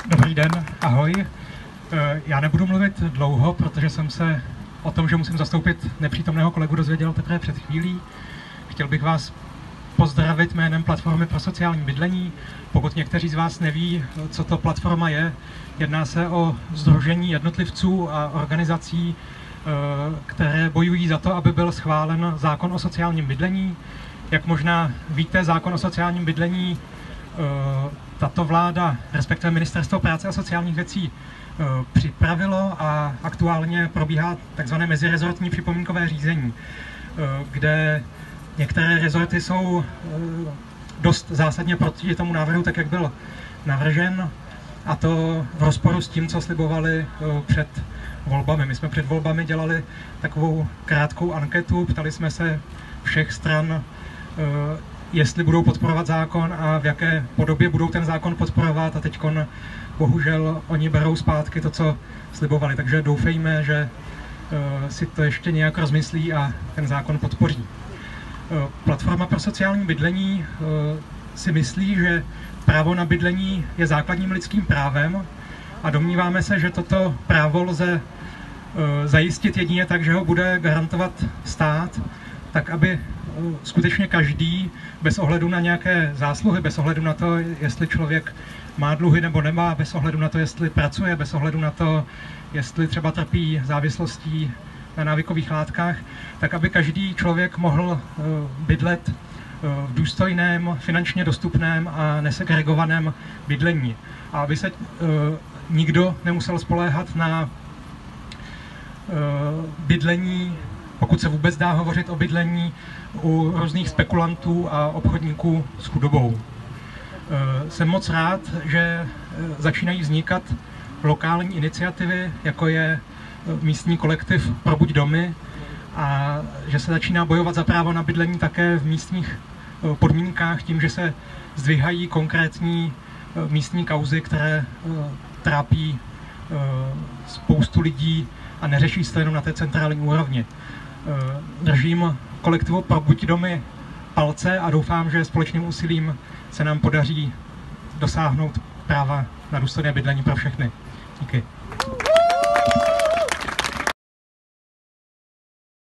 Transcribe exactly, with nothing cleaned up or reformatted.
Dobrý den, ahoj. Já nebudu mluvit dlouho, protože jsem se o tom, že musím zastoupit nepřítomného kolegu, dozvěděl teprve před chvílí. Chtěl bych vás pozdravit jménem Platformy pro sociální bydlení. Pokud někteří z vás neví, co to platforma je, jedná se o sdružení jednotlivců a organizací, které bojují za to, aby byl schválen zákon o sociálním bydlení. Jak možná víte, zákon o sociálním bydlení tato vláda, respektive Ministerstvo práce a sociálních věcí, připravilo a aktuálně probíhá takzvané mezirezortní připomínkové řízení, kde některé rezorty jsou dost zásadně proti tomu návrhu, tak jak byl navržen, a to v rozporu s tím, co slibovali před volbami. My jsme před volbami dělali takovou krátkou anketu, ptali jsme se všech stran, jestli budou podporovat zákon a v jaké podobě budou ten zákon podporovat, a teďkon bohužel oni berou zpátky to, co slibovali. Takže doufejme, že si to ještě nějak rozmyslí a ten zákon podpoří. Platforma pro sociální bydlení si myslí, že právo na bydlení je základním lidským právem a domníváme se, že toto právo lze zajistit jedině tak, že ho bude garantovat stát, tak aby skutečně každý, bez ohledu na nějaké zásluhy, bez ohledu na to, jestli člověk má dluhy nebo nemá, bez ohledu na to, jestli pracuje, bez ohledu na to, jestli třeba trpí závislostí na návykových látkách, tak aby každý člověk mohl bydlet v důstojném, finančně dostupném a nesegregovaném bydlení. A aby se nikdo nemusel spoléhat na bydlení, pokud se vůbec dá hovořit o bydlení, u různých spekulantů a obchodníků s chudobou. Jsem moc rád, že začínají vznikat lokální iniciativy, jako je místní kolektiv Probuď domy, a že se začíná bojovat za právo na bydlení také v místních podmínkách tím, že se zdvihají konkrétní místní kauzy, které trápí spoustu lidí a neřeší se to jenom na té centrální úrovni. Držím kolektivu Probuď domy palce a doufám, že společným úsilím se nám podaří dosáhnout práva na důstojné bydlení pro všechny. Díky.